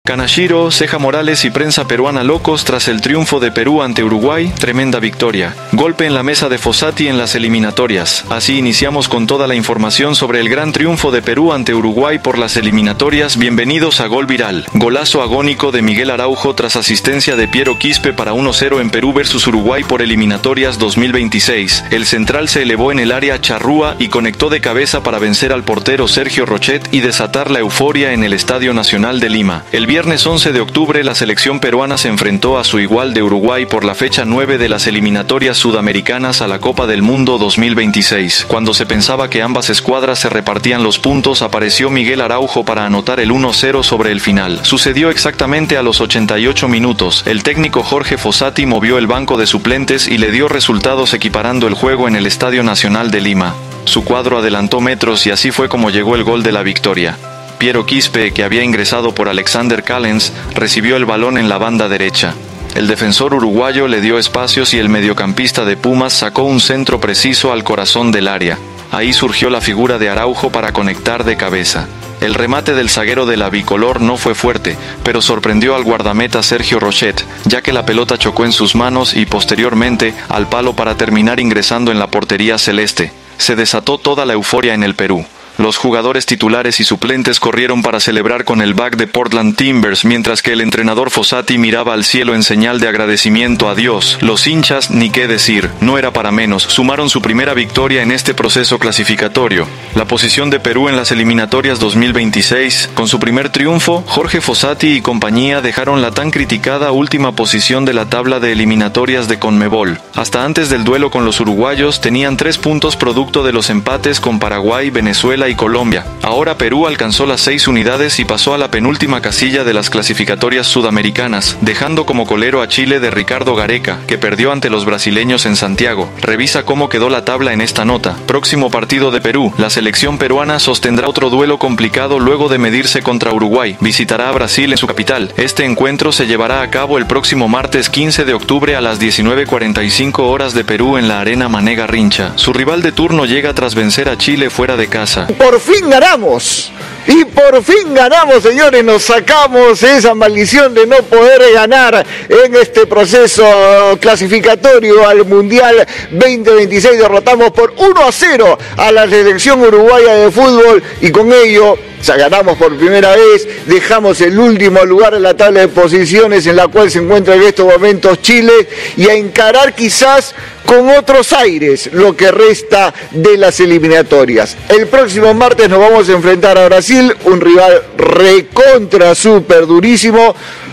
Kanashiro, Ceja Morales y prensa peruana locos tras el triunfo de Perú ante Uruguay, tremenda victoria. Golpe en la mesa de Fossati en las eliminatorias. Así iniciamos con toda la información sobre el gran triunfo de Perú ante Uruguay por las eliminatorias. Bienvenidos a Gol Viral. Golazo agónico de Miguel Araujo tras asistencia de Piero Quispe para 1-0 en Perú versus Uruguay por eliminatorias 2026. El central se elevó en el área charrúa y conectó de cabeza para vencer al portero Sergio Rochet y desatar la euforia en el Estadio Nacional de Lima. El viernes 11 de octubre la selección peruana se enfrentó a su igual de Uruguay por la fecha 9 de las eliminatorias sudamericanas a la Copa del Mundo 2026. Cuando se pensaba que ambas escuadras se repartían los puntos, apareció Miguel Araujo para anotar el 1-0 sobre el final. Sucedió exactamente a los 88 minutos. El técnico Jorge Fossati movió el banco de suplentes y le dio resultados equiparando el juego en el Estadio Nacional de Lima. Su cuadro adelantó metros y así fue como llegó el gol de la victoria. Piero Quispe, que había ingresado por Alexander Callens, recibió el balón en la banda derecha. El defensor uruguayo le dio espacios y el mediocampista de Pumas sacó un centro preciso al corazón del área. Ahí surgió la figura de Araujo para conectar de cabeza. El remate del zaguero de la bicolor no fue fuerte, pero sorprendió al guardameta Sergio Rochet, ya que la pelota chocó en sus manos y posteriormente al palo para terminar ingresando en la portería celeste. Se desató toda la euforia en el Perú. Los jugadores titulares y suplentes corrieron para celebrar con el back de Portland Timbers, mientras que el entrenador Fossati miraba al cielo en señal de agradecimiento a Dios. Los hinchas, ni qué decir, no era para menos, sumaron su primera victoria en este proceso clasificatorio. La posición de Perú en las eliminatorias 2026, con su primer triunfo, Jorge Fossati y compañía dejaron la tan criticada última posición de la tabla de eliminatorias de Conmebol. Hasta antes del duelo con los uruguayos tenían 3 puntos producto de los empates con Paraguay, Venezuela y Colombia. Ahora Perú alcanzó las 6 unidades y pasó a la penúltima casilla de las clasificatorias sudamericanas, dejando como colero a Chile de Ricardo Gareca, que perdió ante los brasileños en Santiago. Revisa cómo quedó la tabla en esta nota. Próximo partido de Perú. La selección peruana sostendrá otro duelo complicado luego de medirse contra Uruguay. Visitará a Brasil en su capital. Este encuentro se llevará a cabo el próximo martes 15 de octubre a las 19:45 horas de Perú en la Arena Mané Garrincha. Su rival de turno llega tras vencer a Chile fuera de casa. Por fin ganamos. Y por fin ganamos, señores, nos sacamos esa maldición de no poder ganar en este proceso clasificatorio al Mundial 2026. Derrotamos por 1-0 a la selección uruguaya de fútbol y con ello ganamos por primera vez, dejamos el último lugar en la tabla de posiciones en la cual se encuentra en estos momentos Chile y a encarar quizás con otros aires lo que resta de las eliminatorias. El próximo martes nos vamos a enfrentar a Brasil, un rival recontra súper durísimo.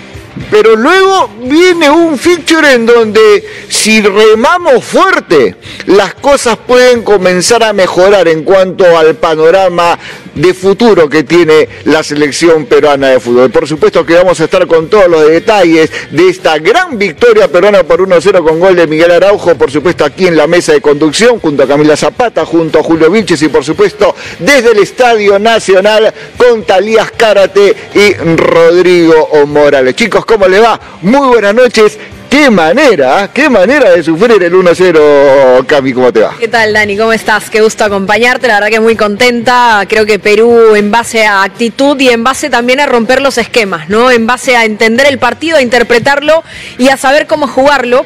Pero luego viene un fixture en donde si remamos fuerte, las cosas pueden comenzar a mejorar en cuanto al panorama de futuro que tiene la selección peruana de fútbol. Por supuesto que vamos a estar con todos los detalles de esta gran victoria peruana por 1-0 con gol de Miguel Araujo, por supuesto aquí en la mesa de conducción, junto a Camila Zapata, junto a Julio Vilches y por supuesto desde el Estadio Nacional con Talías Cárate y Rodrigo Morales. Chicos, ¿cómo le va? Muy buenas noches. Qué manera de sufrir el 1-0, Cami, ¿cómo te va? ¿Qué tal, Dani? ¿Cómo estás? Qué gusto acompañarte, la verdad que muy contenta. Creo que Perú, en base a actitud y en base también a romper los esquemas, ¿no? En base a entender el partido, a interpretarlo y a saber cómo jugarlo.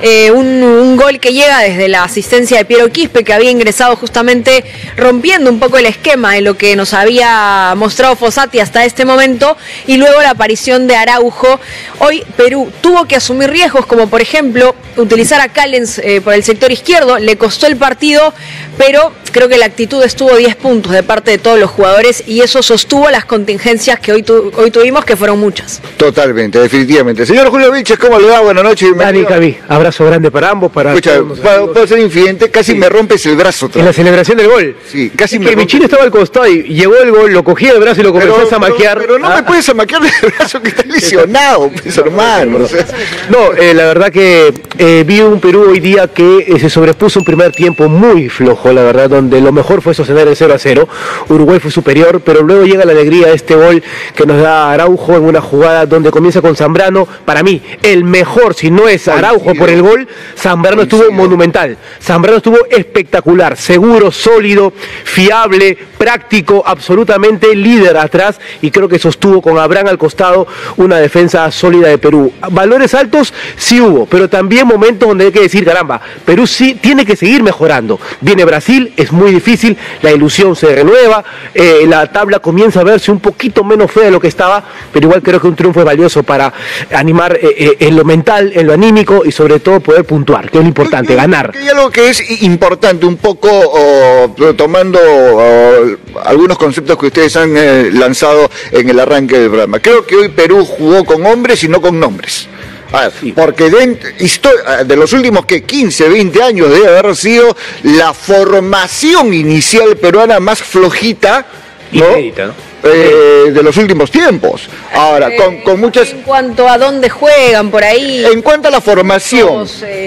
Un gol que llega desde la asistencia de Piero Quispe, que había ingresado justamente rompiendo un poco el esquema de lo que nos había mostrado Fossati hasta este momento, y luego la aparición de Araujo. Hoy Perú tuvo que asumir riesgos, como por ejemplo utilizar a Callens por el sector izquierdo. Le costó el partido, pero creo que la actitud estuvo 10 puntos de parte de todos los jugadores y eso sostuvo las contingencias que hoy tuvimos, que fueron muchas. Totalmente, definitivamente. Señor Julio Vilches, ¿cómo le va? Buenas noches. Dani, Cavi, abrazo grande para ambos. Escucha, puedo ser infidente, casi me rompes el brazo. En la celebración del gol. Sí, casi es me que mi chino estaba al costado y llegó el gol, lo cogí del brazo y lo comenzó a zamaquear. Pero no me puedes zamaquear del brazo que está lesionado, pues, hermano. No, la verdad que vi un Perú hoy día que se sobrepuso un primer tiempo muy flojo, la verdad, donde lo mejor fue sostener el 0-0. Uruguay fue superior, pero luego llega la alegría de este gol que nos da Araujo en una jugada donde comienza con Zambrano. Para mí, el mejor, si no es Araujo por el gol, Zambrano estuvo monumental. Zambrano estuvo espectacular, seguro, sólido, fiable, práctico, absolutamente líder atrás, y creo que sostuvo con Abraham al costado una defensa sólida de Perú. Valores altos sí hubo, pero también momentos donde hay que decir, caramba, Perú sí tiene que seguir mejorando. Viene Brasil, es muy difícil, la ilusión se renueva, la tabla comienza a verse un poquito menos fea de lo que estaba, pero igual creo que un triunfo es valioso para animar en lo mental, en lo anímico y sobre todo poder puntuar, que es lo importante, ganar. Hay algo que es importante, un poco tomando algunos conceptos que ustedes han lanzado en el arranque del programa. Creo que hoy Perú jugó con hombres y no con nombres. A ver, sí. Porque de los últimos 15, 20 años debe haber sido la formación inicial peruana más flojita, ¿no? Inédita, ¿no? De los últimos tiempos. Ahora, con muchas... En cuanto a dónde juegan, por ahí... En cuanto a la formación,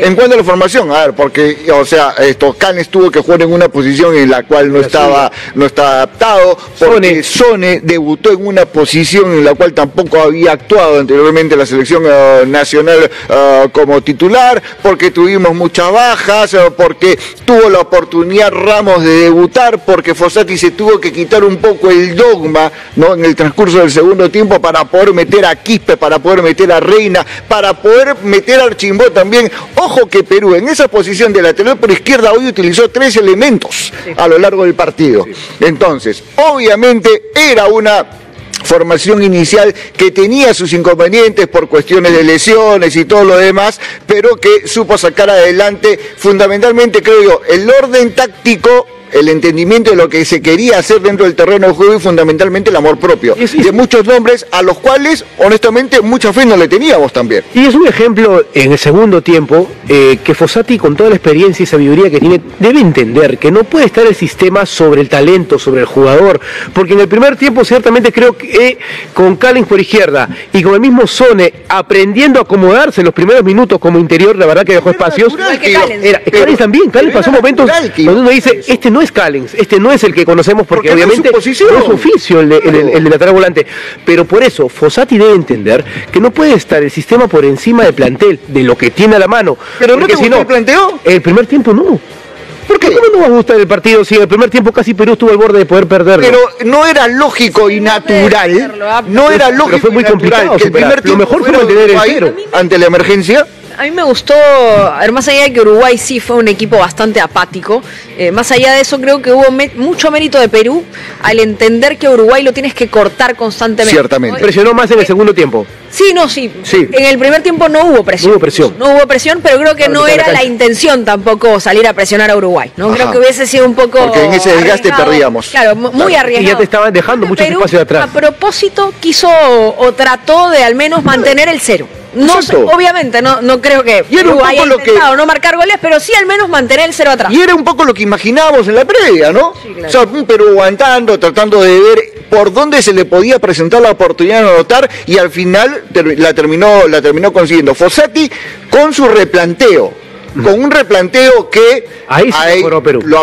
a ver, porque, o sea, Canes tuvo que jugar en una posición en la cual no estaba adaptado, porque Sone debutó en una posición en la cual tampoco había actuado anteriormente en la selección nacional como titular, porque tuvimos muchas bajas, porque tuvo la oportunidad Ramos de debutar, porque Fossati se tuvo que quitar un poco el dogma, ¿no?, en el transcurso del segundo tiempo, para poder meter a Quispe, para poder meter a Reina, para poder meter a Archimbó también. Ojo que Perú en esa posición de lateral por izquierda hoy utilizó 3 elementos a lo largo del partido. Entonces, obviamente era una formación inicial que tenía sus inconvenientes por cuestiones de lesiones y todo lo demás, pero que supo sacar adelante fundamentalmente, creo yo, el orden táctico, el entendimiento de lo que se quería hacer dentro del terreno de juego y fundamentalmente el amor propio de muchos nombres a los cuales honestamente mucha fe no le teníamos también. Y es un ejemplo en el segundo tiempo que Fossati, con toda la experiencia y sabiduría que tiene, debe entender que no puede estar el sistema sobre el talento, sobre el jugador, porque en el primer tiempo ciertamente creo que con Callens por izquierda y con el mismo Sone aprendiendo a acomodarse en los primeros minutos como interior, la verdad que dejó espacios. Callens también, Callens pasó momentos donde uno dice, este no es Callens, este no es el que conocemos, porque obviamente no es su oficio el de lateral volante, pero por eso Fossati debe entender que no puede estar el sistema por encima del plantel, de lo que tiene a la mano. Pero no te gustó el planteo. El primer tiempo no. ¿Por qué? ¿Cómo no va a gustar el partido si en el primer tiempo casi Perú estuvo al borde de poder perderlo? Pero no era lógico y natural, pero fue muy complicado que el primer tiempo lo mejor fue mantener el cero ante la emergencia. A mí me gustó, más allá de que Uruguay sí fue un equipo bastante apático, más allá de eso creo que hubo mucho mérito de Perú al entender que Uruguay lo tienes que cortar constantemente. Ciertamente. ¿No? Presionó más en el segundo tiempo. Sí. En el primer tiempo no hubo presión. No hubo presión, pero creo que no era la intención tampoco salir a presionar a Uruguay, ¿no? Ajá. Creo que hubiese sido un poco... Porque en ese desgaste perdíamos. Claro, muy arriesgado. Y ya te estaban dejando mucho espacio de atrás. A propósito quiso o trató de al menos mantener el cero. No, obviamente, no creo que Uruguay haya intentado no marcar goles, pero sí al menos mantener el cero atrás. Y era un poco lo que imaginábamos en la previa, ¿no? Sí, claro. O sea, un Perú aguantando, tratando de ver por dónde se le podía presentar la oportunidad de anotar, y al final la terminó consiguiendo Fossati con su replanteo. Con un replanteo que ahí lo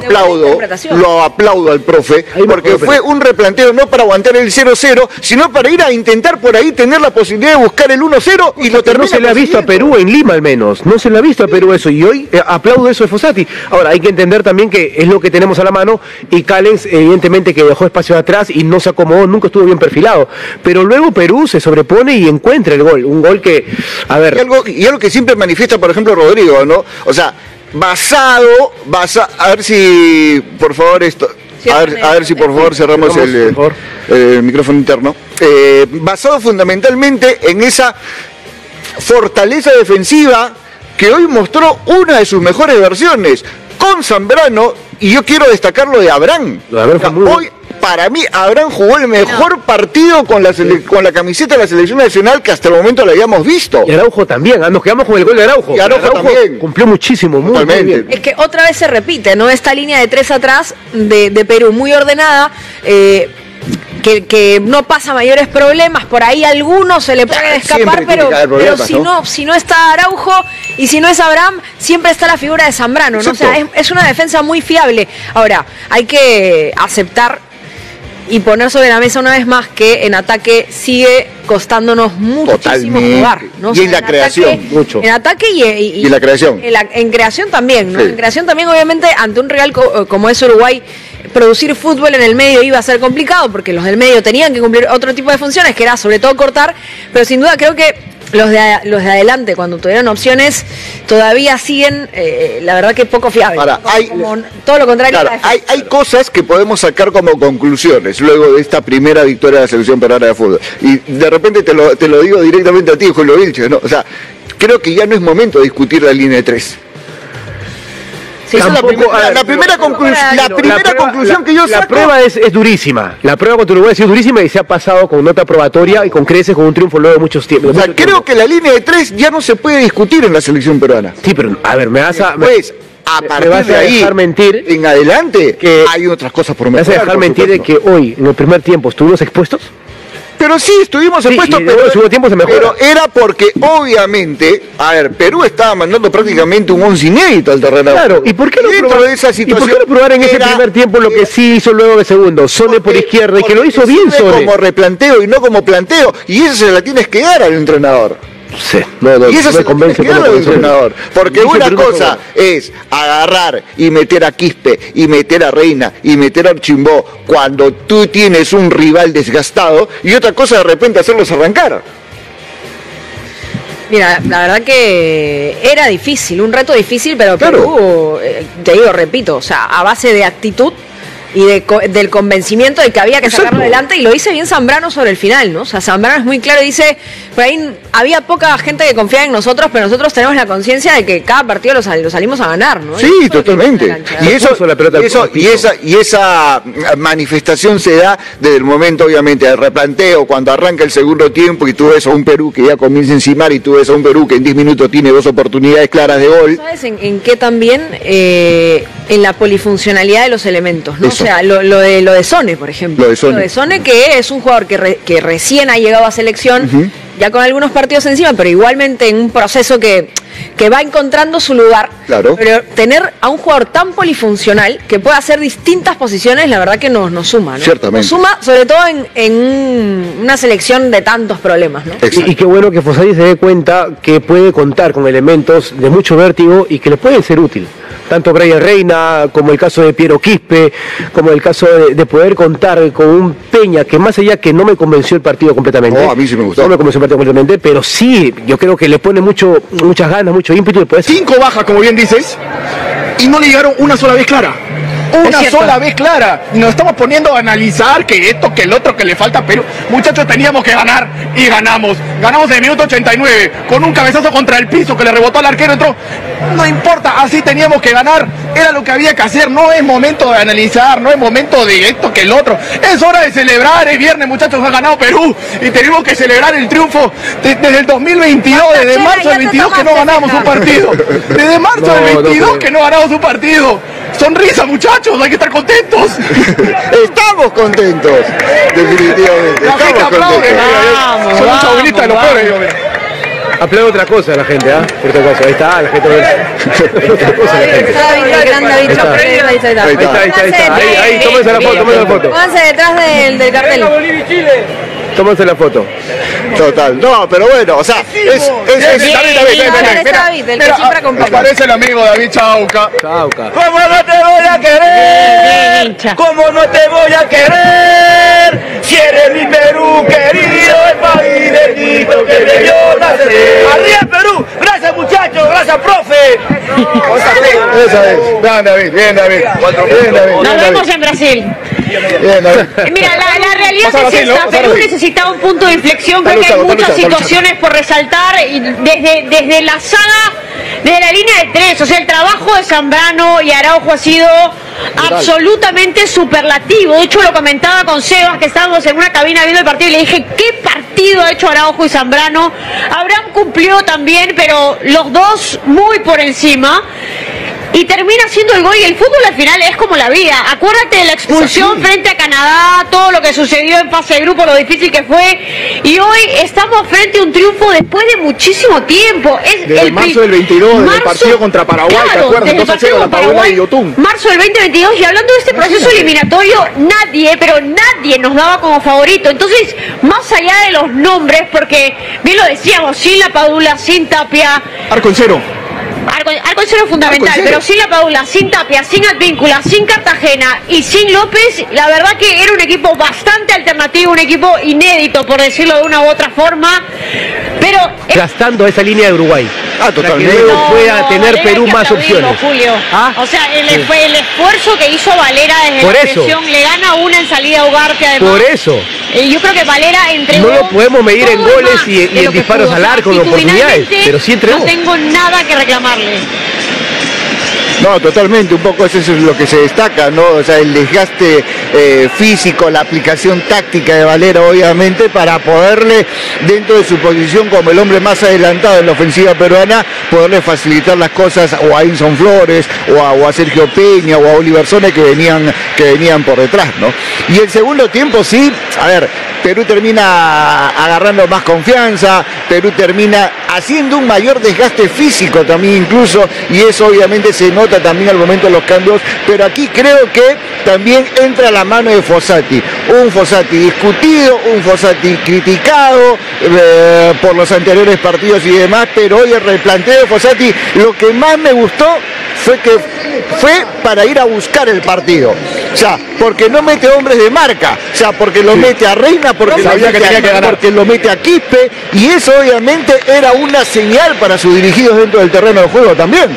aplaudo al profe, porque fue un replanteo no para aguantar el 0-0, sino para ir a intentar por ahí tener la posibilidad de buscar el 1-0 y lo termina. No se le ha visto a Perú en Lima al menos, no se le ha visto a Perú eso, y hoy aplaudo eso de Fossati. Ahora hay que entender también que es lo que tenemos a la mano, y Callens evidentemente que dejó espacio atrás y no se acomodó, nunca estuvo bien perfilado, pero luego Perú se sobrepone y encuentra el gol, un gol que, a ver... Y algo que siempre manifiesta, por ejemplo, Rodrigo, ¿no? O sea, basado, a ver si, por favor, a ver si por favor cerramos el micrófono interno. Basado fundamentalmente en esa fortaleza defensiva que hoy mostró una de sus mejores versiones con Zambrano, y yo quiero destacar lo de Abraham. Hoy, para mí, Abraham jugó el mejor partido con la camiseta de la selección nacional que hasta el momento lo habíamos visto. Y Araujo también, nos quedamos con el gol de Araujo. Y Araujo también cumplió muchísimo, muy bien. Es que otra vez se repite, ¿no? Esta línea de 3 atrás de Perú, muy ordenada. que no pasa mayores problemas, por ahí algunos se le pueden escapar, pero si no está Araujo y si no es Abraham, siempre está la figura de Zambrano, ¿no? O sea, es una defensa muy fiable. Ahora, hay que aceptar y poner sobre la mesa una vez más que en ataque sigue costándonos muchísimo jugar, ¿no? Y en la creación, mucho. En ataque y en la creación. En creación también, ¿no? Sí. En creación también, obviamente, ante un rival como es Uruguay, producir fútbol en el medio iba a ser complicado porque los del medio tenían que cumplir otro tipo de funciones, que era sobre todo cortar, pero sin duda creo que los de adelante, cuando tuvieron opciones, todavía siguen, la verdad que poco fiables. Ahora, todo lo contrario. Claro, hay cosas que podemos sacar como conclusiones luego de esta primera victoria de la selección peruana de fútbol. Y de repente te lo digo directamente a ti, Julio Vilches, ¿no? O sea, creo que ya no es momento de discutir la línea de 3. Sí, esa es la primera conclusión que yo saco. La prueba es durísima. La prueba contra Uruguay ha sido durísima y se ha pasado con nota probatoria y con creces con un triunfo luego de muchos tiempos. O sea, creo que la línea de 3 ya no se puede discutir en la selección peruana. Sí, pero a ver, me vas a... Pues, a partir de ahí, dejar mentir en adelante, que hay otras cosas por mejorar. ¿Me vas a dejar mentir de que hoy, en el primer tiempo, estuvimos expuestos? Pero sí, estuvimos expuestos, pero en su tiempo se mejoró. Pero era porque, obviamente, a ver, Perú estaba mandando prácticamente un 11 inédito al terreno. Claro, ¿y por qué no probar, de esa situación? ¿Y por qué no probar en ese primer tiempo lo que sí hizo luego de segundo? Sone por izquierda, y que lo hizo bien Sone. Como replanteo y no como planteo, y eso se la tienes que dar al entrenador. Sí, y eso se convence con el entrenador. Porque una cosa es agarrar y meter a Quispe y meter a Reina y meter a Archimbó cuando tú tienes un rival desgastado, y otra cosa de repente hacerlos arrancar. Mira, la verdad que era difícil, un reto difícil, pero claro. Perú, te digo, repito, o sea, a base de actitud y del convencimiento de que había que sacarlo adelante, y lo dice bien Zambrano sobre el final, ¿no? O sea, Zambrano es muy claro y dice, por ahí había poca gente que confiaba en nosotros, pero nosotros tenemos la conciencia de que cada partido lo salimos a ganar, ¿no? Sí, totalmente. Y esa manifestación se da desde el momento, obviamente, del replanteo, cuando arranca el segundo tiempo y tú ves a un Perú que ya comienza a encimar, y tú ves a un Perú que en 10 minutos tiene 2 oportunidades claras de gol. ¿Sabes en qué también? En la polifuncionalidad de los elementos, ¿no? Eso. O sea, lo de Sone, por ejemplo. Lo de Sone, que es un jugador que recién ha llegado a selección, ya con algunos partidos encima, pero igualmente en un proceso que va encontrando su lugar. Claro. Pero tener a un jugador tan polifuncional que pueda hacer distintas posiciones, la verdad que nos suma, ¿no? Ciertamente. Nos suma, sobre todo en una selección de tantos problemas, ¿no? Y qué bueno que Fossati se dé cuenta que puede contar con elementos de mucho vértigo y que le pueden ser útil. Tanto Brian Reina, como el caso de Piero Quispe, como el caso de poder contar con un Peña, que más allá que no me convenció el partido completamente. A mí sí me gustó. No me convenció el partido completamente, pero sí, yo creo que le pone muchas ganas, mucho ímpetu. 5 bajas, como bien dices, y no le llegaron una sola vez clara. Una sola vez clara. Nos estamos poniendo a analizar que esto, que el otro, que le falta a Perú. Muchachos, teníamos que ganar y ganamos. Ganamos en el minuto 89 con un cabezazo contra el piso que le rebotó al arquero. Entró. No importa, así teníamos que ganar. Era lo que había que hacer. No es momento de analizar, no es momento de esto, que el otro. Es hora de celebrar. Es viernes, muchachos, ha ganado Perú y tenemos que celebrar el triunfo desde el 2022, desde marzo del 22 que no ganamos un partido. Desde marzo del 22 que no ganamos un partido. Sonrisa, muchachos, hay que estar contentos. Estamos contentos, definitivamente. La gente aplaude, son los abuelitos de los pobres. Aplaude otra cosa la gente, ¿ah? Otra cosa, ahí está, la gente. Otra cosa la gente. Ahí, tómense la foto, Pónganse detrás del cartel. Tómense la foto. Total, no, pero bueno, o sea, David, el que siempre acompaña. Aparece el amigo David Chauca. ¿Cómo no te voy a querer? ¿Cómo no te voy a querer? Si eres mi Perú querido, el país bendito que me dio nacer. ¡Arriba Perú! ¡Gracias muchachos! ¡Gracias profe! Esa es. Bien David. Nos vemos en Brasil. Bien, David. Mira, la realidad es esta. Perú necesitaba un punto de inflexión. Creo que hay muchas situaciones por resaltar y desde la saga, desde la línea de 3. O sea, el trabajo de Zambrano y Araujo ha sido absolutamente superlativo. De hecho, lo comentaba con Sebas, que estábamos en una cabina viendo el partido, y le dije, ¿qué partido ha hecho Araujo y Zambrano? Abraham cumplió también, pero los dos muy por encima. y termina haciendo el gol. Y el fútbol al final es como la vida. Acuérdate de la expulsión frente a Canadá, todo lo que sucedió en fase de grupo, lo difícil que fue, y hoy estamos frente a un triunfo después de muchísimo tiempo. Es desde el marzo del 22, desde el partido contra Paraguay, claro, ¿te acuerdas? Desde el partido la contra Paraguay, y Yotun. marzo del 2022, y hablando de este proceso eliminatorio, nadie nos daba como favorito. Entonces, más allá de los nombres, porque bien lo decíamos, sin la Padula, sin Tapia, Arco en cero. Arco en cero es fundamental, pero sin la Padula, sin Tapia, sin Advíncula, sin Cartagena y sin López, la verdad que era un equipo bastante alternativo, un equipo inédito, por decirlo de una u otra forma, pero... Gastando esa línea de Uruguay. Totalmente. Para que luego pueda tener Perú más opciones. Julio. O sea, el esfuerzo que hizo Valera desde por la eso presión, le gana una en salida a Ugarte, además. Por eso. Yo creo que Valera entregó. No lo podemos medir en goles y en disparos al arco, en oportunidades, pero sí entregó. No tengo nada que reclamarle. No, totalmente, un poco eso es lo que se destaca, ¿no? O sea, el desgaste físico, la aplicación táctica de Valera, obviamente, para poderle, dentro de su posición como el hombre más adelantado en la ofensiva peruana, poderle facilitar las cosas o a Inson Flores, o a Sergio Peña, o a Oliver Sone que venían por detrás, ¿no? Y el segundo tiempo, sí, a ver, Perú termina agarrando más confianza, Perú termina haciendo un mayor desgaste físico también incluso, y eso obviamente se nota también al momento de los cambios, pero aquí creo que también entra la mano de Fossati, un Fossati discutido, un Fossati criticado por los anteriores partidos y demás, pero hoy el replanteo de Fossati, lo que más me gustó fue para ir a buscar el partido, o sea, porque no mete hombres de marca, o sea, porque lo mete a Reina, porque lo mete a Quispe, y eso obviamente era una señal para sus dirigidos dentro del terreno de juego también.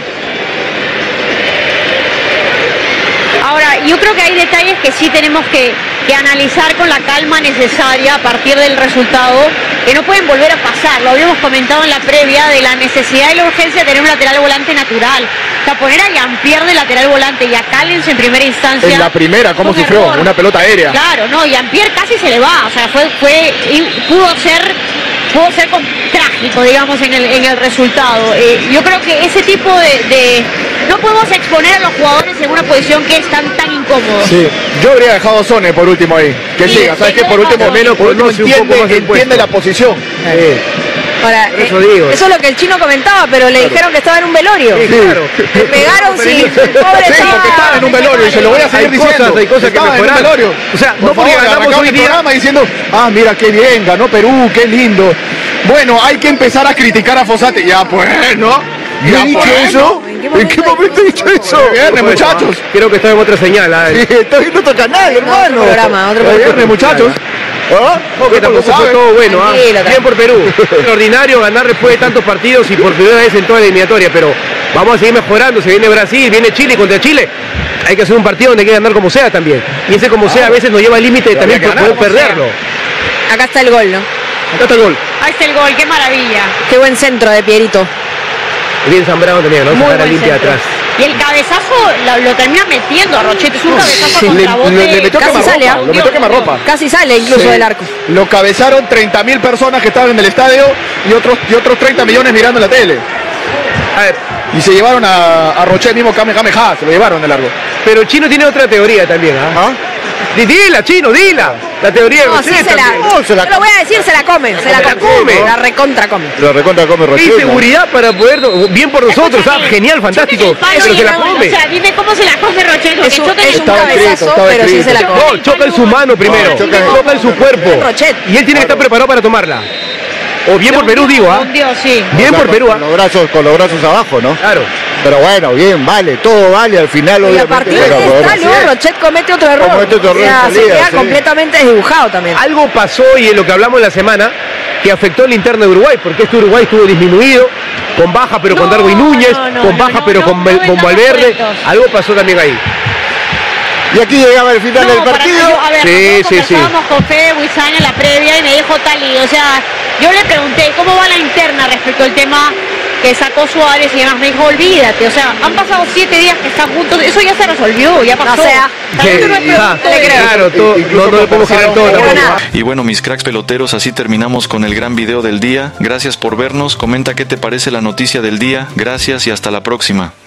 Ahora, yo creo que hay detalles que sí tenemos que analizar con la calma necesaria a partir del resultado, que no pueden volver a pasar. Lo habíamos comentado en la previa de la necesidad y la urgencia de tener un lateral volante natural. O sea, poner a Jean-Pierre de lateral volante y a Callens en primera instancia. En la primera, ¿cómo sufrió? Error. Una pelota aérea. Claro, no, Jean-Pierre casi se le va. O sea, pudo ser trágico, digamos, en el resultado. Yo creo que ese tipo de no podemos exponer a los jugadores en una posición que es tan incómoda. Sí, yo habría dejado a Sone por último ahí, que sí, siga, ¿sabes qué? Por último entiende la posición. Ahora, eso es lo que el chino comentaba, pero le dijeron que estaba en un velorio. Sí, claro. Le pegaron sí, porque estaba en un velorio, y se lo voy a seguir diciendo. Hay cosas que mejorar. O sea, no porque ganamos hoy día diciendo, mira qué bien, ganó Perú, qué lindo. Bueno, hay que empezar a criticar a Fossati. Ya pues, ¿no? ¿Ya he dicho eso? ¿En qué momento he dicho eso? Viernes, muchachos. Creo que está en otra señal. Sí, estoy en otro canal, hermano. Otro programa. Viernes, muchachos. Que tampoco fue todo bueno, bien por Perú. Extraordinario ganar después de tantos partidos y por primera vez en toda la eliminatoria, pero vamos a seguir mejorando. Se viene Brasil, viene Chile contra Chile. Hay que hacer un partido donde hay que ganar como sea también. Y ese como sea a veces nos lleva al límite también por poder perderlo. Acá está el gol, ¿no? Acá está el gol. Ahí está el gol, qué maravilla. Qué buen centro de Pierito. Bien Zambrano también, ¿no? Muy limpia atrás. Y el cabezazo lo termina metiendo a Rochet. Es un cabezazo contra bote. Le metió quemarropa. Casi sale incluso del arco. Lo cabezaron 30.000 personas que estaban en el estadio y otros 30 millones mirando la tele. A ver, y se llevaron a Rochet mismo, Kamehameha, se lo llevaron de largo. Pero Chino tiene otra teoría también, ¿ah? Dila, Chino, dila. La teoría de Rochet sí yo lo voy a decir, se la come. La recontra come. La recontra come Rochet. Hay seguridad para poder, bien por nosotros, genial, fantástico. Pero se la come. O sea, dime cómo se la come Rochet. Es un cabezazo, pero sí se la come. No, choca en su mano primero, choca en su cuerpo. Y él tiene que estar preparado para tomarla. O bien por Perú, digo, sí. Bien por Perú, con los brazos abajo, ¿no? Claro. Pero bueno, bien, vale, todo vale al final. Y a partir de luego Rochet comete otro error. Se queda completamente desdibujado también. Algo pasó, y en lo que hablamos la semana, que afectó el interno de Uruguay, porque Uruguay estuvo disminuido, con baja pero con Darwin Núñez, con baja pero con Valverde. Algo pasó también ahí. Y aquí llegaba el final del partido. Conversábamos con Fede Buizán en la previa y me dijo o sea, yo le pregunté cómo va la interna respecto al tema que sacó Suárez y demás. Me dijo, olvídate, o sea, han pasado 7 días que están juntos, eso ya se resolvió, ya pasó. Claro, no le podemos girar todo tampoco. Y bueno, mis cracks peloteros, así terminamos con el gran video del día. Gracias por vernos, comenta qué te parece la noticia del día. Gracias y hasta la próxima.